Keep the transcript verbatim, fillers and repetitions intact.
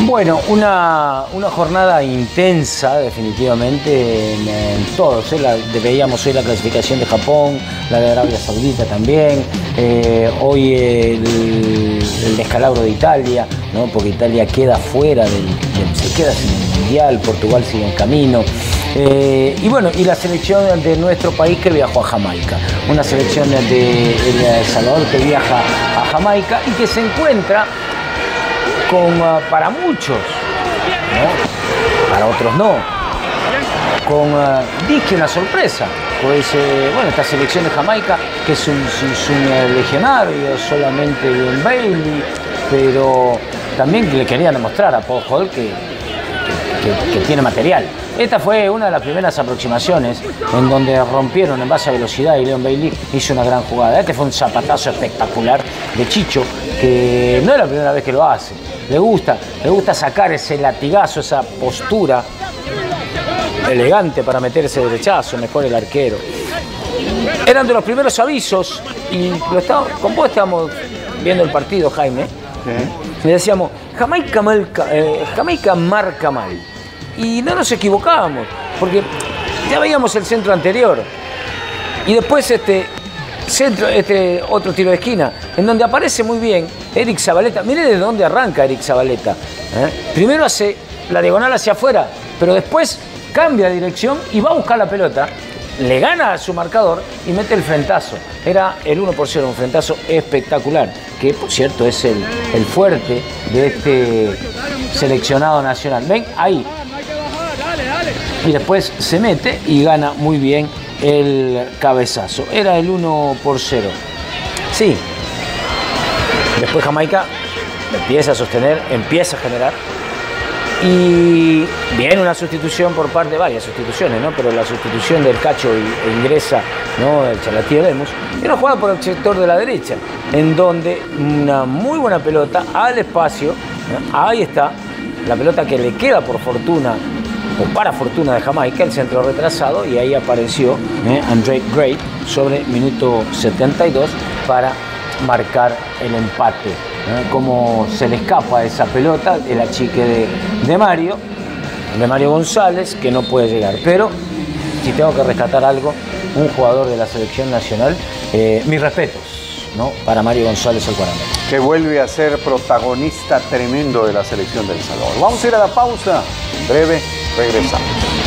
Bueno, una, una jornada intensa definitivamente en, en todos. ¿eh? La, veíamos hoy la clasificación de Japón, la de Arabia Saudita también, eh, hoy el, el descalabro de Italia, ¿no? Porque Italia queda fuera, del, del, se queda sin el Mundial, Portugal sigue en camino. Eh, y bueno, y la selección de nuestro país que viajó a Jamaica, una selección de, de El Salvador que viaja a Jamaica y que se encuentra con, uh, para muchos, ¿no? Para otros no, con uh, disque una sorpresa, pues eh, bueno, esta selección de Jamaica, que es un, es un legionario solamente de un Bailey, pero también le querían demostrar a Paul Hall que, que, que, que tiene material. Esta fue una de las primeras aproximaciones en donde rompieron en base a velocidad y Leon Bailey hizo una gran jugada. Este fue un zapatazo espectacular de Chicho, que no es la primera vez que lo hace. Le gusta, le gusta sacar ese latigazo, esa postura elegante para meter ese derechazo, mejor el arquero. Eran de los primeros avisos y lo estábamos, con vos estábamos viendo el partido, Jaime, sí. Y decíamos, Jamaica, marca, eh, Jamaica marca mal. Y no nos equivocábamos, porque ya veíamos el centro anterior. Y después este, centro, este otro tiro de esquina, en donde aparece muy bien Eric Zabaleta. Mire de dónde arranca Eric Zabaleta. ¿eh? Primero hace la diagonal hacia afuera, pero después cambia de dirección y va a buscar la pelota. Le gana a su marcador y mete el frentazo. Era el uno por cero, un frentazo espectacular, que por cierto es el, el fuerte de este seleccionado nacional. Ven, ahí. Y después se mete y gana muy bien el cabezazo. Era el uno por cero. Sí. Después Jamaica empieza a sostener, empieza a generar. Y viene una sustitución por parte, varias sustituciones, ¿no? Pero la sustitución del Cacho y, e ingresa, ¿no? El Charlatí Lemus. Y una jugada por el sector de la derecha, en donde una muy buena pelota al espacio, ¿no? Ahí está, la pelota que le queda por fortuna, o para fortuna de Jamaica, el centro retrasado, y ahí apareció ¿eh? Andre Gray sobre minuto setenta y dos para marcar el empate. ¿eh? Cómo se le escapa esa pelota, el achique de, de Mario, de Mario González, que no puede llegar. Pero si tengo que rescatar algo, un jugador de la selección nacional, eh, mis respetos, ¿no? Para Mario González, el cuarenta. Que vuelve a ser protagonista tremendo de la selección de El Salvador. Vamos a ir a la pausa. En breve regresamos.